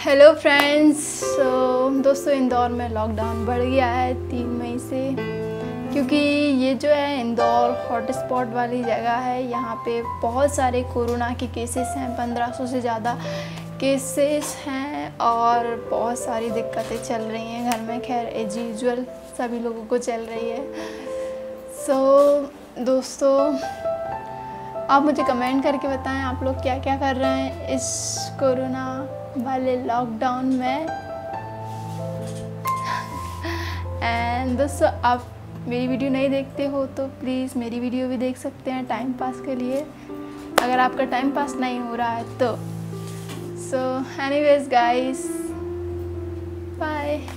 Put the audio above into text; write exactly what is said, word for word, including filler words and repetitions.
Hello friends. so, दोस्तों इंदौर में lockdown बढ़ गया है तीन मई से, क्योंकि ये जो है इंदौर हॉट स्पॉट वाली जगह है। यहाँ पे बहुत सारे कोरोना के केसेस हैं, पंद्रह सौ से ज़्यादा केसेस हैं और बहुत सारी दिक्कतें चल रही हैं घर में। खैर एज यूजुअल सभी लोगों को चल रही है। सो so, दोस्तों आप मुझे कमेंट करके बताएं आप लोग क्या क्या कर रहे हैं इस कोरोना वाले लॉकडाउन में। एंड दोस्तों आप मेरी वीडियो नहीं देखते हो तो प्लीज़ मेरी वीडियो भी देख सकते हैं टाइम पास के लिए, अगर आपका टाइम पास नहीं हो रहा है तो। So anyways guys, bye.